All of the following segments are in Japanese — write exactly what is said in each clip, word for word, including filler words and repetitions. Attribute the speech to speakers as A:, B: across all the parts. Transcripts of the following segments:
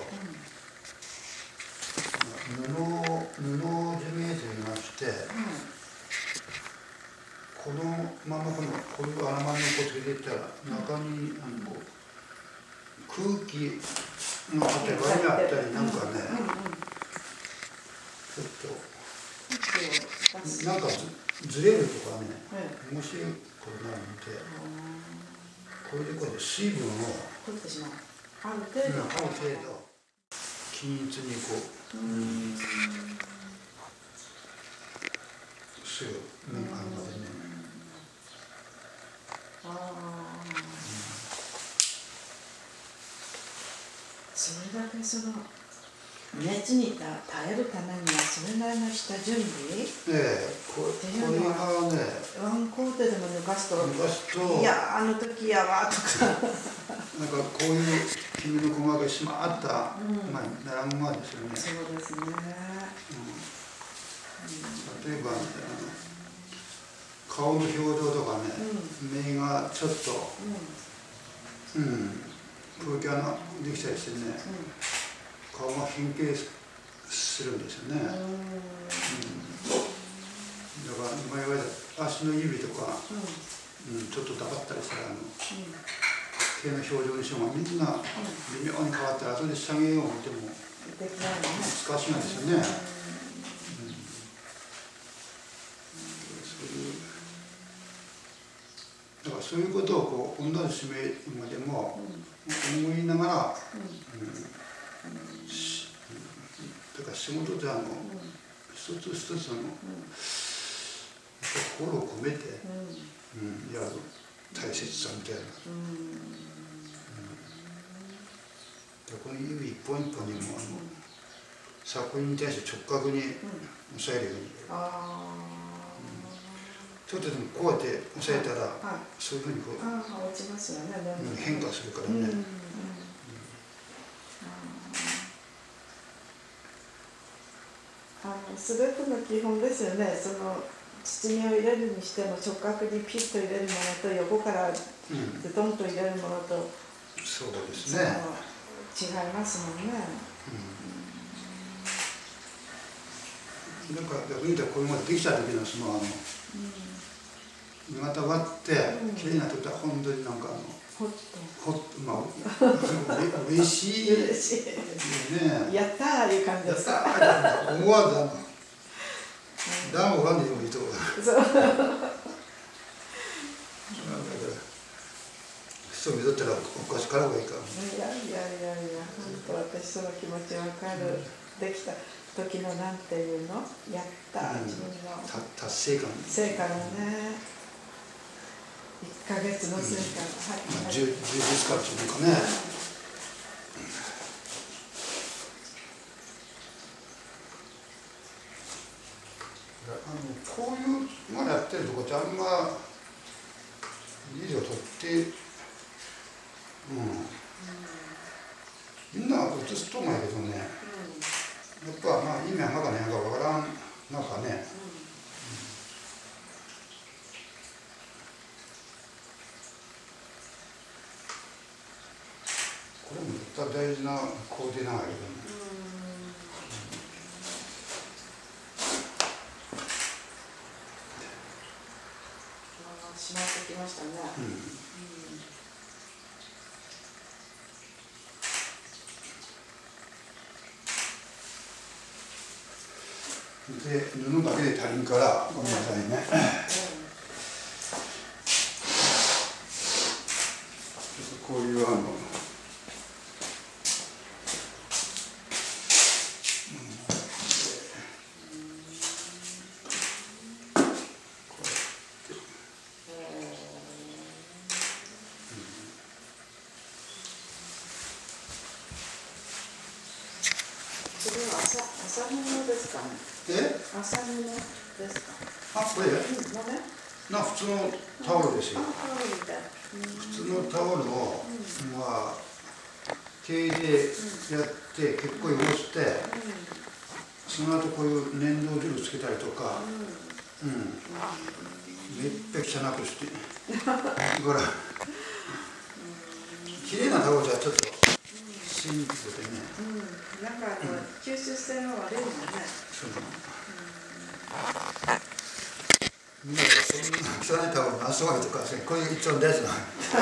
A: 布布締めといいまして、このままこのこういう穴間にこう入れたら中にあのこう空気の当て割りがあったりなんかね、ちょっとなんかずれるとかね、もしこれなので、これでこう水分を
B: 取ってしまう。ある程度、
A: ある程度均一にこう、うん、するなんかあるのでね。
B: ああ、それだけその熱に耐えるためにはそれなりの下準備、
A: ええ、これこれがね、
B: ワンコートでも抜かすと、
A: 抜かすと、
B: いやあの時やわとか
A: なんかこういうきめの細かい締まった、うん、まあならんまですよね。
B: そうですね。うん、
A: 例えば、ね、顔の表情とかね、うん、目がちょっと、うん、うん、空気穴できたりしてね、うん、顔が変形するんですよね。うん、だから今言われた足の指とか、うんうん、ちょっとだばったりしたらあの、うん、毛の表情にしてもみんな微妙に変わって後で下げようと見ても難しいんですよね。うん、そういうだからそういうことをこう同じ締めまでも思いながら、うんうん、だから仕事であの、うん、一つ一つの、うん、心を込めて、うんうん、やる大切さみたいな。うん、この指一本一本にもあの、うん、作品に対して直角に押さえるように、うん、ちょっとでもこうやって押さえたら、はい、そういうふうにこう、
B: ああ、落ちますよね、
A: うん、変化するからね。うんうん、
B: あの全ての基本ですよね。その包みを入れるにしても直角にピッと入れるものと横からズドンと入れるものと、うん、
A: そうですね。
B: 違いますもんね。
A: うん、なんか逆に言うとこれまでできた時のそのあの、うん、目型割ってきれいになってたら本当になんかあの
B: ほっと
A: ほっとまあ嬉しい
B: 嬉しい
A: ね。
B: やったーいう感じですか。
A: 思わずあのダムワンでもいいとこだ。そう。人見とったらおかしからがいいか。
B: いやいやいやいや、本当私その気持ちわかる、うん、できた時のなんていうの、やった、うん、自分の
A: 達成感。
B: 成果がね、いっかげつの成果が、
A: はい。充実感というかね。あのこういうまだやってるとこってあんまビデオ撮って、うん、みんな映すと思うんやけどね、うん、やっぱまあ意味はなんかね、なんかわからんなんかね、うんうん、これも絶対大事な工程なんやけどね。
B: しまってきましたね。うん
A: うん、で布だけで足りんからごめんなさいね。うん、こういうあの。
B: それは麻麻布ですかね。
A: え？
B: 麻布ですか。
A: あ、これ？うん、な普通のタオルですよ。
B: あ、タオルみたい。
A: 普通のタオルを、うん、まあ手でやって結構汚して、うん、その後こういう粘土汁つけたりとか、うん、うん、めっぺ汚くして、だから綺麗なタオルじゃちょっとシーンってことでね。
B: うん、なんかあの、うん、吸収性が悪いもんね。そう。
A: みんながそんな知らないタオル回すわけとか、こういう一丁のやつが。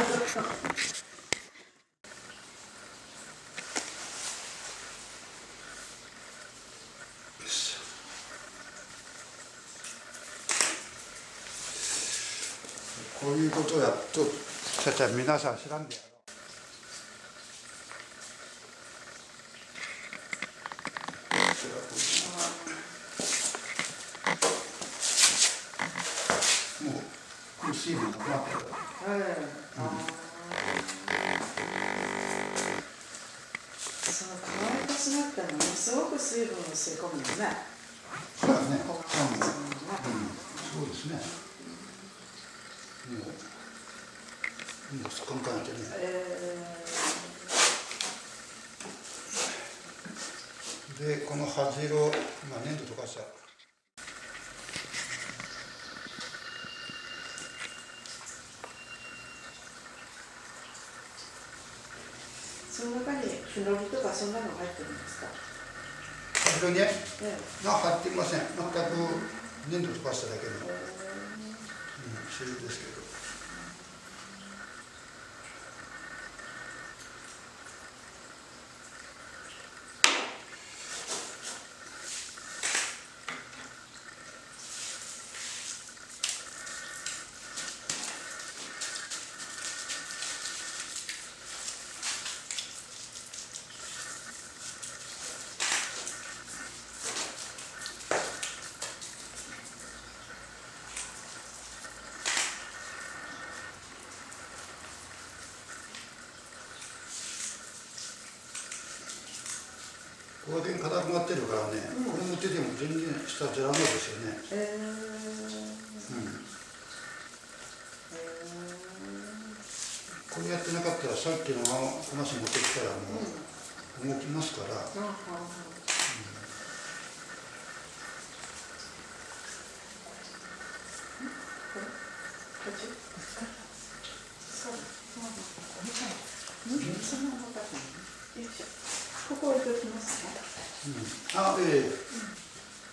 A: こういうことをやっと、さちゃん皆さん知らんでやろう。もう、この水分がなくなってるから。うん。
B: その乾いた砂ってものすごく水分を吸い込むのね。
A: そうだね。うん。そうですね。もう、もうすっかんかんやってね。えー、で、この端色、まあ、粘土溶かした。
B: その中にフノリとかそんなの入ってるんですか？
A: 端色に、ええ、まあ入っていません。全く粘土溶かしただけの、うん、シールですけど。この辺硬くなってるからね、うん、これ持ってても全然下じゃらないですよね。えー、うん。えー、これやってなかったらさっきの話持ってきたらもう動きますから。うん。うん、
B: ここ置いておきますね。
A: うん、あ、ええ。うん、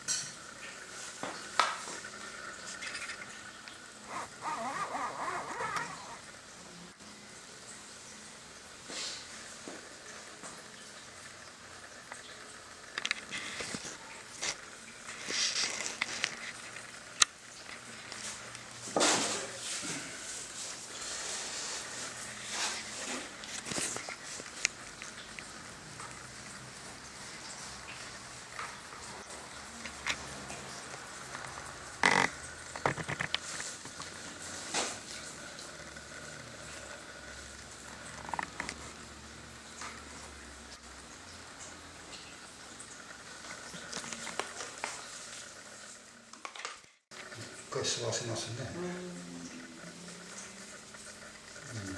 A: 一回吸わせますね。うん、うん、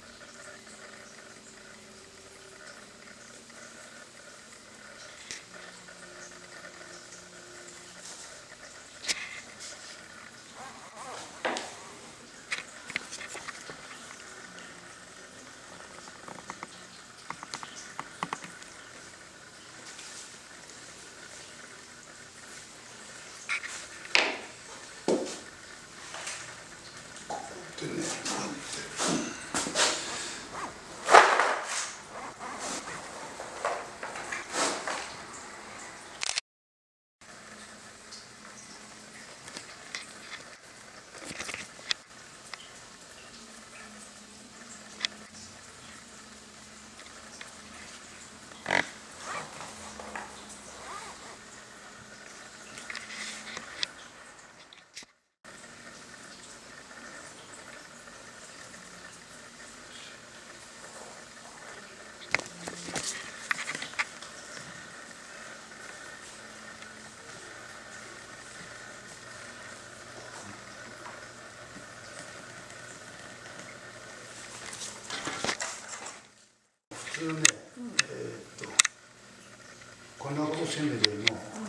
A: 普通ね、うん、えー、っとこんなことせんでよりも、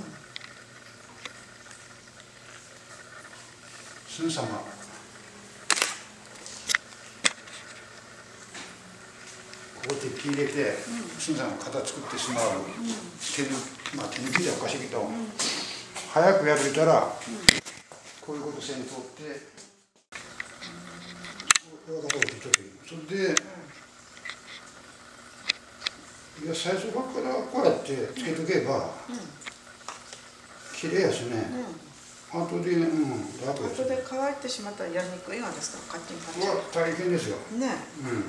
A: すぐさまこここで手入れて新さんの型作ってしまう、手抜き、まあ手抜きじゃおかしいけど、早くやれたらこういうことせんとって分かったこと言っちゃっていい。それでいや最初からこうやってつけとけば綺麗やしね。後で、うん、楽やし。
B: 後で乾いてしまったらやりにくいがですか、カッチンカッチン。
A: うわ、大変ですよ。
B: ね。
A: うん。うん、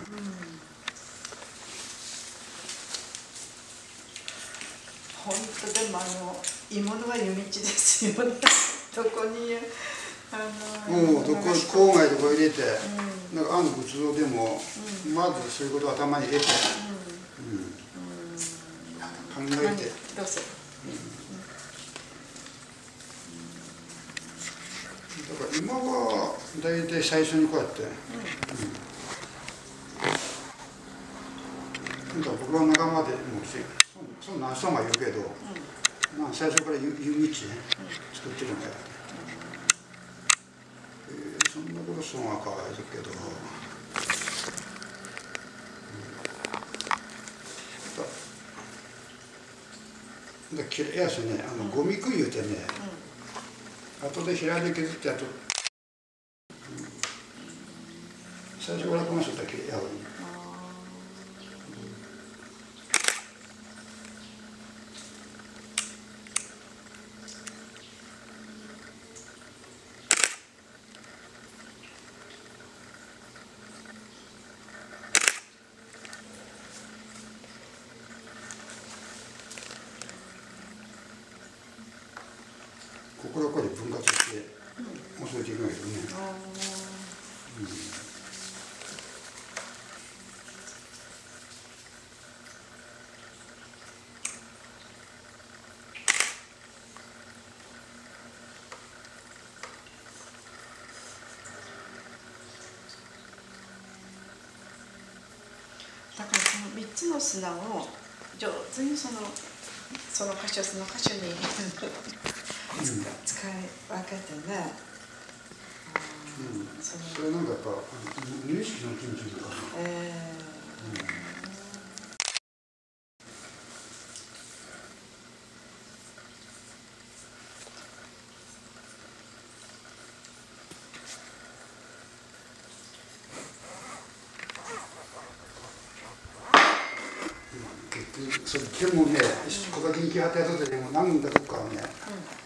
B: 本当でもあの鋳物は湯道ですよね。どこにあの。
A: もうどこ郊外とか入れて、うん、なんかあの仏像でも、うん、まずそういうことを頭に入れて、うんうん、考えて。
B: どうせ。
A: だから今は大体最初にこうやって、うんうん、僕は仲間でもうしその何様言うけど、うん、まあ最初から湯道ね、作ってるんだよ、うん、えー、そんなことするのはかわいそうけど、うん、だきれいやしね、あのゴミ食い言うてね、うん、後で平で削ってあと、うん、最初からこの人だけやる。ここはこれ分割してお掃除できないけどね。うん、
B: だからそのみっつの砂を上手にそのその箇所その箇所に使い分けてね。
A: うん、それなんかやっぱ無意識の気持ちとか。えーうん、それでもね、ここが人気あったやつでも何だとかはね、うん、やっ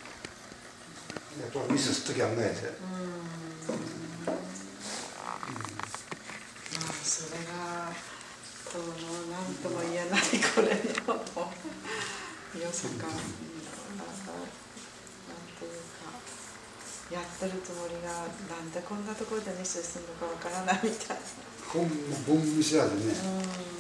A: ぱミスするときはないで。
B: それがこの何とも言えないこれの良さか、なんていうか、やってるつもりがなんでこんなところでミスするのかわからないみたいな。
A: ほんまボンミスやでね。